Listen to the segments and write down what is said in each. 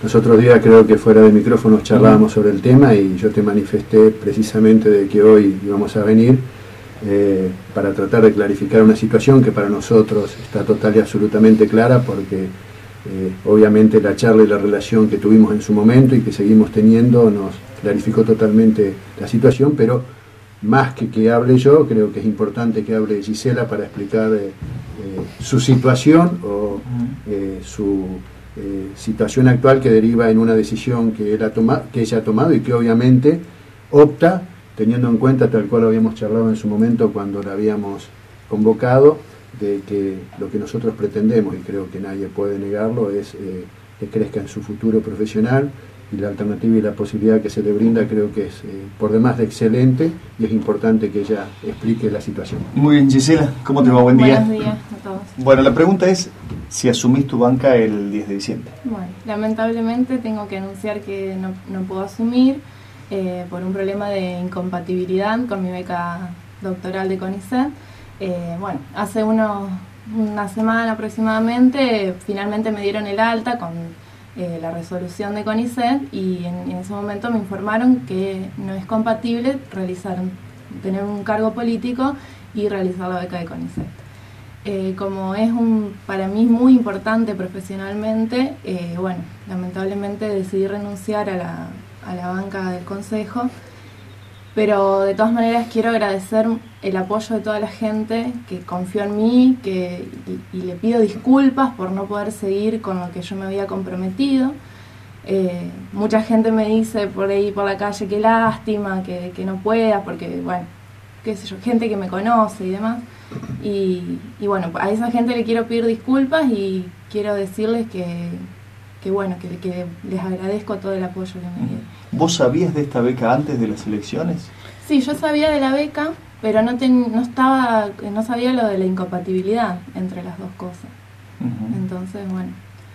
Los otros días, creo que fuera de micrófonos, charlábamos sobre el tema y yo te manifesté precisamente de que hoy íbamos a venir para tratar de clarificar una situación que para nosotros está total y absolutamente clara, porque obviamente la charla y la relación que tuvimos en su momento y que seguimos teniendo nos clarificó totalmente la situación, pero más que hable yo, creo que es importante que hable Gisela para explicar su situación o su situación actual, que deriva en una decisión que ella ha tomado y que obviamente opta, teniendo en cuenta, tal cual habíamos charlado en su momento cuando la habíamos convocado, de que lo que nosotros pretendemos, y creo que nadie puede negarlo, es que crezca en su futuro profesional, y la alternativa y la posibilidad que se le brinda creo que es por demás de excelente, y es importante que ella explique la situación. Muy bien, Gisela, ¿cómo te va? Buen día. Buenos días a todos. Bueno, la pregunta es si asumís tu banca el 10 de diciembre. Bueno, lamentablemente tengo que anunciar que no puedo asumir por un problema de incompatibilidad con mi beca doctoral de CONICET. Bueno, hace una semana aproximadamente finalmente me dieron el alta con la resolución de CONICET, y en ese momento me informaron que no es compatible tener un cargo político y realizar la beca de CONICET. Como es para mí muy importante profesionalmente, bueno, lamentablemente decidí renunciar a la banca del consejo. Pero de todas maneras quiero agradecer el apoyo de toda la gente que confió en mí, y le pido disculpas por no poder seguir con lo que yo me había comprometido. Mucha gente me dice por ahí por la calle, qué lástima que no pueda, porque bueno, qué sé yo, gente que me conoce y demás. Y bueno, a esa gente le quiero pedir disculpas y quiero decirles que bueno, que les agradezco todo el apoyo que me dieron. ¿Vos sabías de esta beca antes de las elecciones? Sí, yo sabía de la beca, pero no sabía lo de la incompatibilidad entre las dos cosas. Entonces, bueno,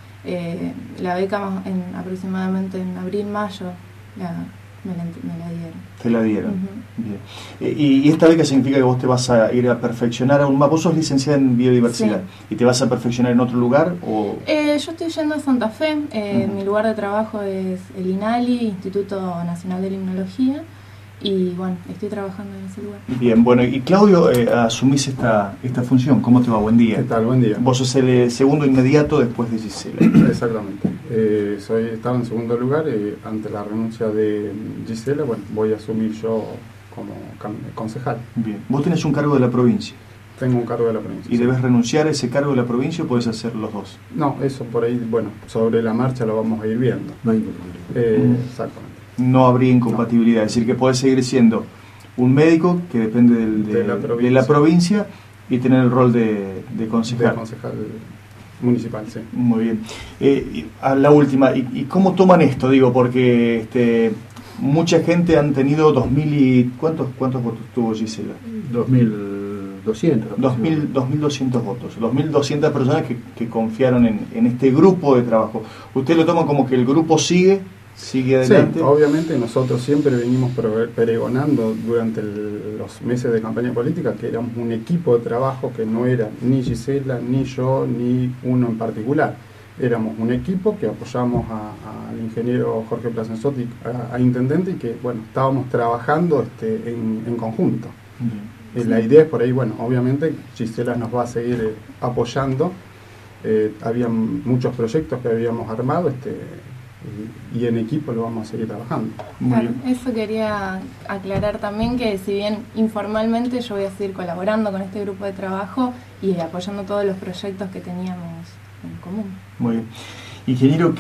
la beca aproximadamente en abril, mayo me la dieron. Te la dieron. Bien. Y esta beca significa que vos te vas a ir a perfeccionar aún más. Vos sos licenciada en biodiversidad. Sí. ¿Y te vas a perfeccionar en otro lugar? O... yo estoy yendo a Santa Fe. Mi lugar de trabajo es el INALI, Instituto Nacional de Limnología. Y bueno, estoy trabajando en ese lugar. Bien, bueno, y Claudio, asumís esta función. ¿Cómo te va? Buen día. ¿Qué tal? Buen día. Vos sos el segundo inmediato después de Gisela. Exactamente. Estaba en segundo lugar ante la renuncia de Gisela. Bueno, voy a asumir yo como concejal. Bien. Vos tenés un cargo de la provincia. Tengo un cargo de la provincia. ¿Y debes renunciar a ese cargo de la provincia o podés hacer los dos? No, eso por ahí, bueno, sobre la marcha lo vamos a ir viendo. No hay exactamente. No habría incompatibilidad, es decir, que podés seguir siendo un médico que depende de la provincia y tener el rol de concejal. De concejal municipal, sí. Muy bien. A la última, ¿y cómo toman esto? Digo, porque mucha gente han tenido 2000 y... ¿Cuántos votos tuvo Gisela? 2.200. 2.200 votos. 2.200 personas que confiaron en este grupo de trabajo. ¿Usted lo toma como que el grupo sigue adelante? Sí, obviamente nosotros siempre venimos pregonando durante los meses de campaña política que éramos un equipo de trabajo, que no era ni Gisela, ni yo, ni uno en particular. Éramos un equipo que apoyamos al ingeniero Jorge Placenzotti, a intendente, y que bueno, estábamos trabajando en conjunto. La idea es por ahí, bueno, obviamente Gisela nos va a seguir apoyando. Había muchos proyectos que habíamos armado, y en equipo lo vamos a seguir trabajando. Claro, eso quería aclarar también, que si bien informalmente yo voy a seguir colaborando con este grupo de trabajo y apoyando todos los proyectos que teníamos en común. Muy bien. Ingeniero,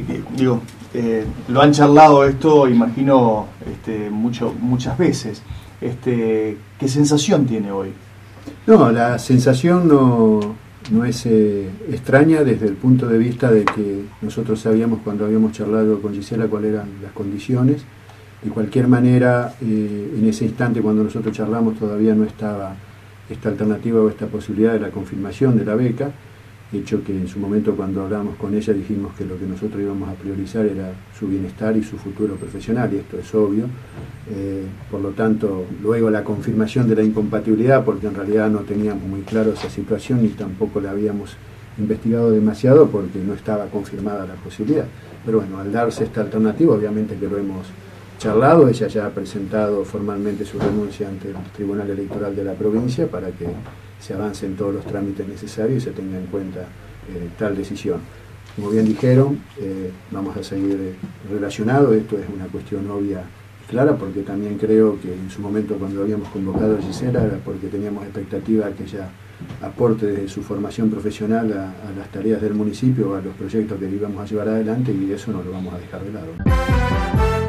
lo han charlado esto, imagino, muchas veces. ¿Qué sensación tiene hoy? No, la sensación no es extraña desde el punto de vista de que nosotros sabíamos cuando habíamos charlado con Gisela cuáles eran las condiciones. De cualquier manera, en ese instante cuando nosotros charlamos todavía no estaba esta alternativa o esta posibilidad de la confirmación de la beca, hecho que en su momento cuando hablamos con ella dijimos que lo que nosotros íbamos a priorizar era su bienestar y su futuro profesional, y esto es obvio. Por lo tanto, luego la confirmación de la incompatibilidad, porque en realidad no teníamos muy claro esa situación y tampoco la habíamos investigado demasiado porque no estaba confirmada la posibilidad. Pero bueno, al darse esta alternativa, obviamente que lo hemos charlado, ella ya ha presentado formalmente su renuncia ante el Tribunal Electoral de la provincia para que se avancen todos los trámites necesarios y se tenga en cuenta tal decisión. Como bien dijeron, vamos a seguir relacionados, esto es una cuestión obvia y clara, porque también creo que en su momento cuando habíamos convocado a Gisela era porque teníamos expectativa que ella aporte desde su formación profesional a las tareas del municipio, a los proyectos que íbamos a llevar adelante, y eso no lo vamos a dejar de lado.